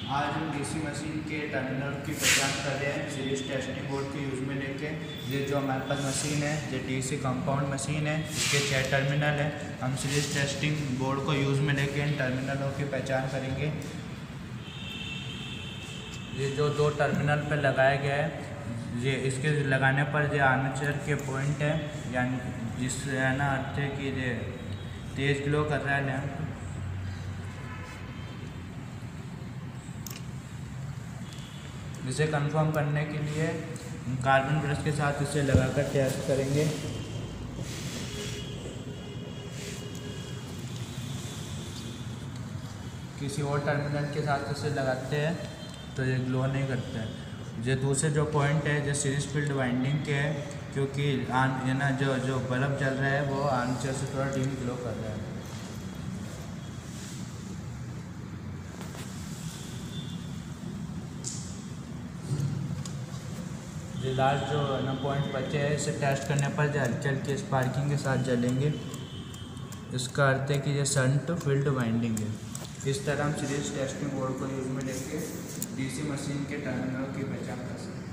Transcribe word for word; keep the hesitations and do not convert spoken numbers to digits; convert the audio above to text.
आज हम DC machine के टर्मिनल की पहचान कर रहे हैं सीरीज टेस्टिंग बोर्ड के यूज़ में लेके। ये जो हमारे पास मशीन है ये डीसी कंपाउंड मशीन है, इसके छः टर्मिनल है। हम सीरीज टेस्टिंग बोर्ड को यूज़ में लेके इन टर्मिनलों की पहचान करेंगे। ये जो दो टर्मिनल पर लगाया गया है, ये इसके लगाने पर जो आर्मेचर के पॉइंट है, यानी जिससे है ना अर्थ है कि ये तेज़ ग्लो कर रहा है लैंप। इसे कंफर्म करने के लिए कार्बन ब्रश के साथ इसे लगाकर टेस्ट करेंगे। किसी और टर्मिनल के साथ इसे लगाते हैं तो ये ग्लो नहीं करता है। ये दूसरे जो पॉइंट है जो सीरीज फील्ड वाइंडिंग के है, क्योंकि आन ये ना जो जो बल्ब जल रहा है वो आर्मेचर से थोड़ा डीम ग्लो कर रहा है। ये लास्ट जो ना पॉइंट बचे हैं, इसे टेस्ट करने पर जो हलचल के स्पार्किंग के साथ जलेंगे। इसका अर्थ है कि ये शंट फील्ड वाइंडिंग है। इस तरह हम सीरीज टेस्टिंग बोर्ड को यूज़ में लेके डीसी मशीन के टर्मिनल की पहचान कर सकते हैं।